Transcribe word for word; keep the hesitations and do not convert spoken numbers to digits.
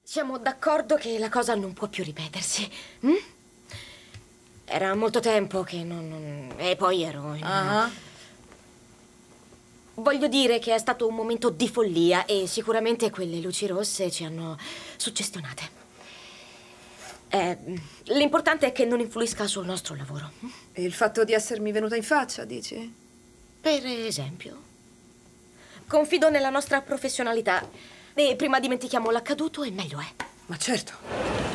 Siamo d'accordo che la cosa non può più ripetersi. Hm? Era molto tempo che non... non... E poi ero... In... Uh-huh. Voglio dire che è stato un momento di follia e sicuramente quelle luci rosse ci hanno suggestionate. Eh, l'importante è che non influisca sul nostro lavoro. E il fatto di essermi venuta in faccia, dici? Per esempio. Confido nella nostra professionalità e prima dimentichiamo l'accaduto e meglio è. Ma certo.